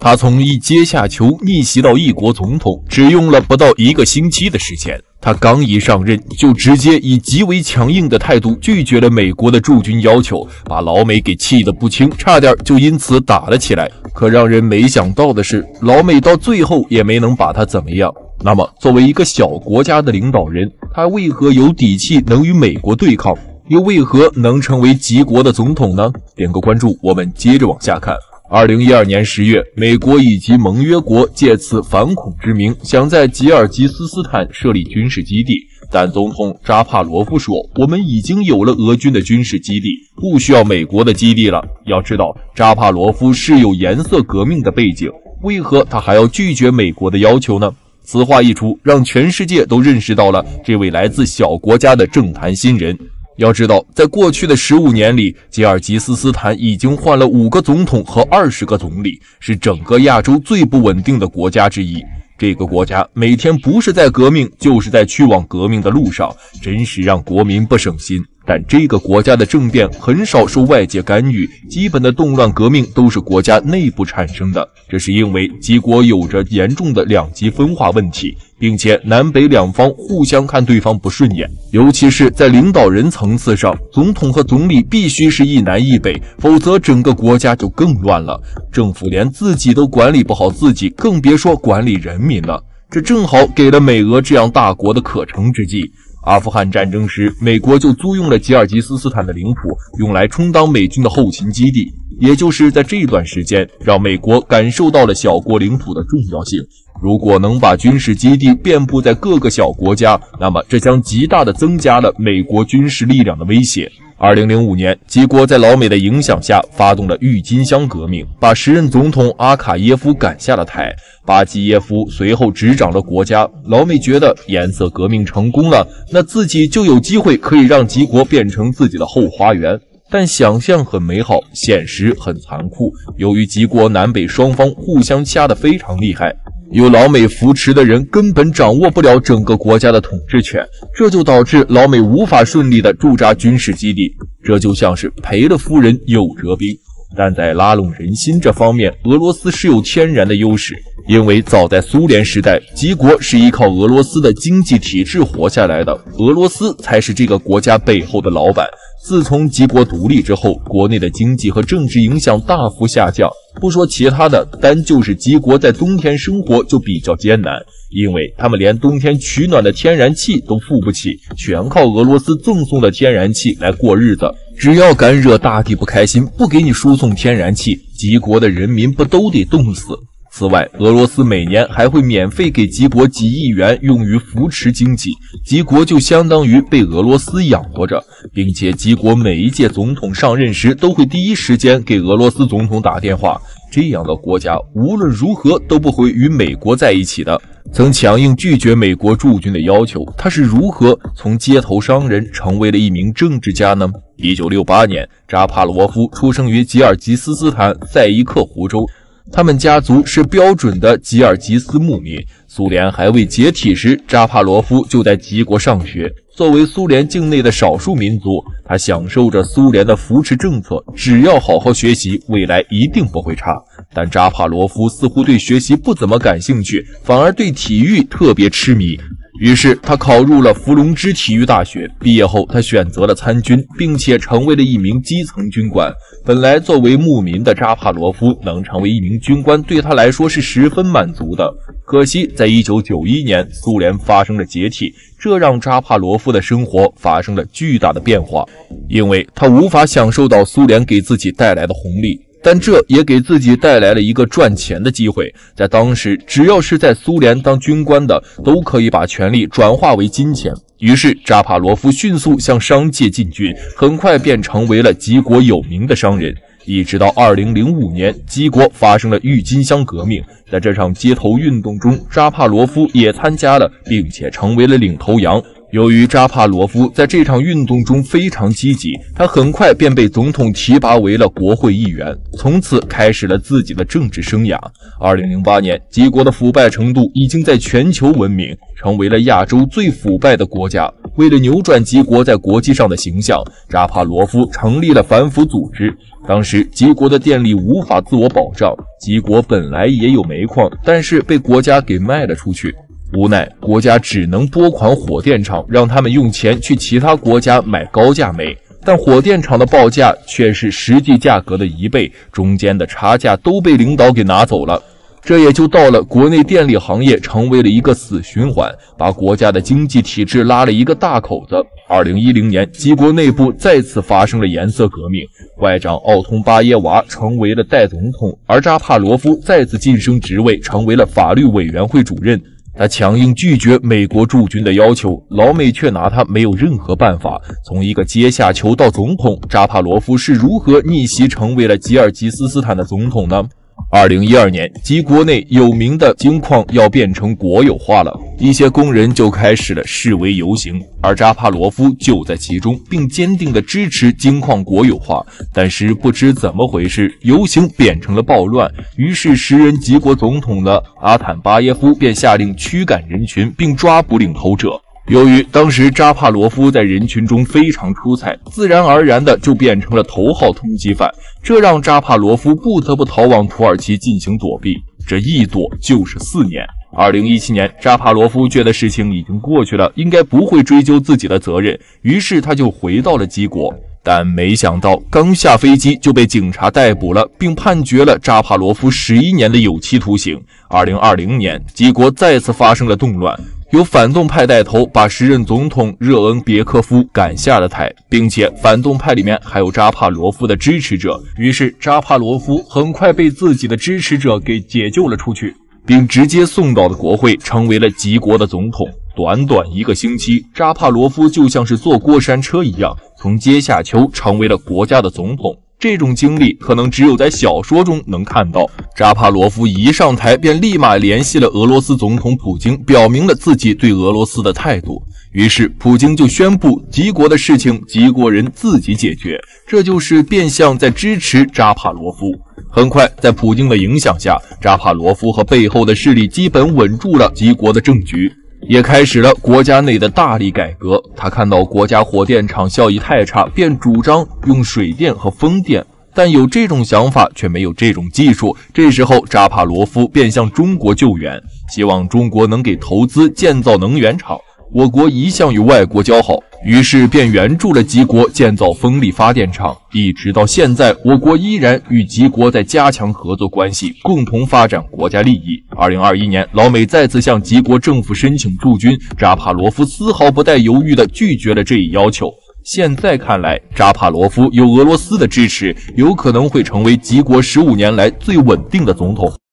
他从一阶下囚逆袭到一国总统，只用了不到1个星期的时间。他刚一上任，就直接以极为强硬的态度拒绝了美国的驻军要求，把老美给气得不轻，差点就因此打了起来。可让人没想到的是，老美到最后也没能把他怎么样。那么，作为一个小国家的领导人，他为何有底气能与美国对抗，又为何能成为极国的总统呢？点个关注，我们接着往下看。2012年10月，美国以及盟约国借此反恐之名，想在吉尔吉斯斯坦设立军事基地，但总统扎帕罗夫说，我们已经有了俄军的军事基地，不需要美国的基地了。要知道，扎帕罗夫是有颜色革命的背景，为何他还要拒绝美国的要求呢？此话一出，让全世界都认识到了这位来自小国家的政坛新人。要知道，在过去的15年里，吉尔吉斯斯坦已经换了5个总统和20个总理，是整个亚洲最不稳定的国家之一。这个国家每天不是在革命，就是在去往革命的路上，真是让国民不省心。但这个国家的政变很少受外界干预，基本的动乱革命都是国家内部产生的。这是因为极国有着严重的2极分化问题，并且南北两方互相看对方不顺眼，尤其是在领导人层次上，总统和总理必须是一南一北，否则整个国家就更乱了。政府连自己都管理不好自己，更别说管理人民了。这正好给了美俄这样大国的可乘之机。阿富汗战争时，美国就租用了吉尔吉斯斯坦的领土，用来充当美军的后勤基地。也就是在这段时间，让美国感受到了小国领土的重要性。如果能把军事基地遍布在各个小国家，那么这将极大地增加了美国军事力量的威胁。2005年，吉国在老美的影响下发动了郁金香革命，把时任总统阿卡耶夫赶下了台。巴基耶夫随后执掌了国家。老美觉得颜色革命成功了，那自己就有机会可以让吉国变成自己的后花园。但想象很美好，现实很残酷。由于吉国南北双方互相掐得非常厉害，有老美扶持的人根本掌握不了整个国家的统治权，这就导致老美无法顺利的驻扎军事基地。这就像是赔了夫人又折兵。但在拉拢人心这方面，俄罗斯是有天然的优势，因为早在苏联时代，吉国是依靠俄罗斯的经济体制活下来的，俄罗斯才是这个国家背后的老板。自从吉国独立之后，国内的经济和政治影响大幅下降。不说其他的，单就是吉国在冬天生活就比较艰难，因为他们连冬天取暖的天然气都付不起，全靠俄罗斯赠送的天然气来过日子。只要敢惹大地不开心，不给你输送天然气，吉国的人民不都得冻死？此外，俄罗斯每年还会免费给吉国几亿元用于扶持经济，吉国就相当于被俄罗斯养活着，并且吉国每一届总统上任时都会第一时间给俄罗斯总统打电话。这样的国家无论如何都不会与美国在一起的。曾强硬拒绝美国驻军的要求，他是如何从街头商人成为了一名政治家呢？1968年，扎帕罗夫出生于吉尔吉斯斯坦赛伊克湖州。他们家族是标准的吉尔吉斯牧民。苏联还未解体时，扎帕罗夫就在吉国上学。作为苏联境内的少数民族，他享受着苏联的扶持政策，只要好好学习，未来一定不会差。但扎帕罗夫似乎对学习不怎么感兴趣，反而对体育特别痴迷。于是他考入了伏龙芝体育大学，毕业后他选择了参军，并且成为了一名基层军官。本来作为牧民的扎帕罗夫能成为一名军官，对他来说是十分满足的。可惜在1991年，苏联发生了解体，这让扎帕罗夫的生活发生了巨大的变化，因为他无法享受到苏联给自己带来的红利。但这也给自己带来了一个赚钱的机会。在当时，只要是在苏联当军官的，都可以把权力转化为金钱。于是扎帕罗夫迅速向商界进军，很快便成为了吉国有名的商人。一直到2005年，吉国发生了郁金香革命，在这场街头运动中，扎帕罗夫也参加了，并且成为了领头羊。由于扎帕罗夫在这场运动中非常积极，他很快便被总统提拔为了国会议员，从此开始了自己的政治生涯。2008年，吉国的腐败程度已经在全球闻名，成为了亚洲最腐败的国家。 为了扭转吉国在国际上的形象，扎帕罗夫成立了反腐组织。当时吉国的电力无法自我保障，吉国本来也有煤矿，但是被国家给卖了出去。无奈国家只能拨款火电厂，让他们用钱去其他国家买高价煤，但火电厂的报价却是实际价格的1倍，中间的差价都被领导给拿走了。这也就到了国内电力行业成为了一个死循环，把国家的经济体制拉了一个大口子。2010年，吉国内部再次发生了颜色革命，外长奥通巴耶娃成为了代总统，而扎帕罗夫再次晋升职位，成为了法律委员会主任。他强硬拒绝美国驻军的要求，老美却拿他没有任何办法。从一个阶下囚到总统，扎帕罗夫是如何逆袭成为了吉尔吉斯斯坦的总统呢？2012年，吉国内有名的金矿要变成国有化了，一些工人就开始了示威游行，而扎帕罗夫就在其中，并坚定地支持金矿国有化。但是不知怎么回事，游行变成了暴乱，于是时任吉国总统的阿坦巴耶夫便下令驱赶人群，并抓捕领头者。由于当时扎帕罗夫在人群中非常出彩，自然而然的就变成了头号通缉犯，这让扎帕罗夫不得不逃往土耳其进行躲避，这一躲就是4年。2017年，扎帕罗夫觉得事情已经过去了，应该不会追究自己的责任，于是他就回到了吉国。但没想到刚下飞机就被警察逮捕了，并判决了扎帕罗夫11年的有期徒刑。2020年，吉国再次发生了动乱，由反动派带头，把时任总统热恩别科夫赶下了台，并且反动派里面还有扎帕罗夫的支持者，于是扎帕罗夫很快被自己的支持者给解救了出去，并直接送到了国会，成为了吉国的总统。短短1个星期，扎帕罗夫就像是坐过山车一样，从阶下囚成为了国家的总统。这种经历可能只有在小说中能看到。扎帕罗夫一上台便立马联系了俄罗斯总统普京，表明了自己对俄罗斯的态度。于是普京就宣布吉国的事情吉国人自己解决，这就是变相在支持扎帕罗夫。很快，在普京的影响下，扎帕罗夫和背后的势力基本稳住了吉国的政局，也开始了国家内的大力改革。他看到国家火电厂效益太差，便主张用水电和风电，但有这种想法却没有这种技术。这时候扎帕罗夫便向中国救援，希望中国能给投资建造能源厂。我国一向与外国交好，于是便援助了吉国建造风力发电厂。一直到现在，我国依然与吉国在加强合作关系，共同发展国家利益。2021年，老美再次向吉国政府申请驻军，扎帕罗夫丝毫不带犹豫地拒绝了这一要求。现在看来，扎帕罗夫有俄罗斯的支持，有可能会成为吉国15年来最稳定的总统。